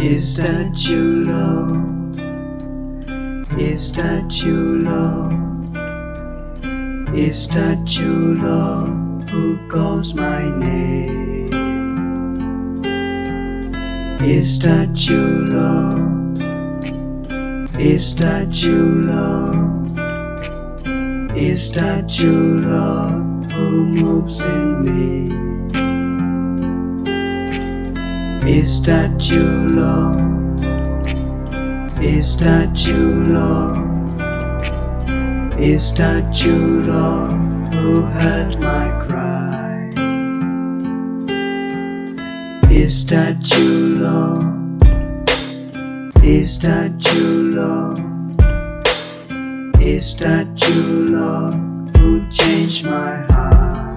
Is that you, Lord? Is that you, Lord? Is that you, Lord, who calls my name? Is that you, Lord? Is that you, Lord? Is that you, Lord, who moves in me? Is that you, Lord? Is that you, Lord? Is that you, Lord, who heard my cry? Is that you, Lord? Is that you, Lord? Is that you, Lord, who changed my heart?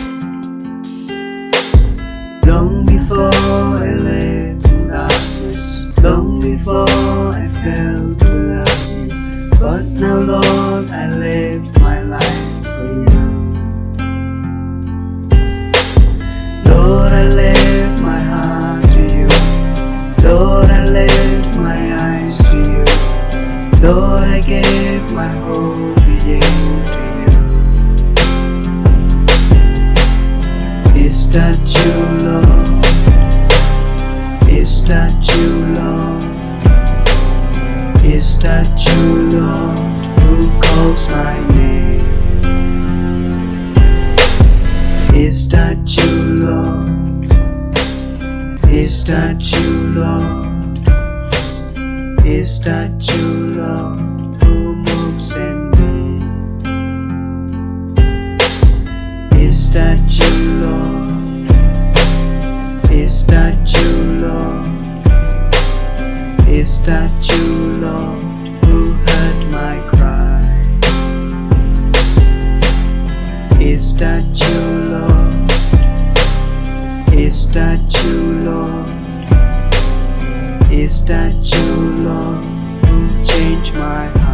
Long before I lived in darkness, long before I fell to love you, but now, Lord, I lived my life for you. Lord, I lift my heart to you. Lord, I lift my eyes to you. Lord, I give my whole being to you. Is that you, Lord? Is that you, Lord? Is that you, Lord, who calls my name? Is that you, Lord? Is that you, Lord? Is that you, Lord, who moves in me? Is that you, Lord? Is that you, Lord? Is that you, Lord, who heard my cry? Is that you, Lord? Is that you, Lord? Is that you, Lord, who changed my heart?